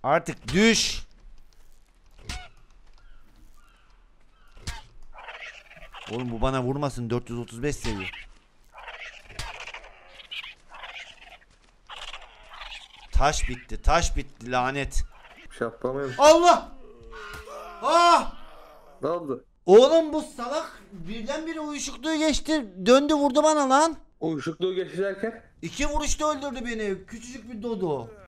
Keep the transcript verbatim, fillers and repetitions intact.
Artık düş. Oğlum bu bana vurmasın, dört yüz otuz beş seviye. Taş bitti, taş bitti, lanet. Bir şey yapamıyorum. Allah! Ah! Ne oldu? Oğlum bu salak birdenbire uyuşukluğu geçti. Döndü vurdu bana lan. O ışıklığı geçerken İki vuruşta öldürdü beni. Küçücük bir dodo.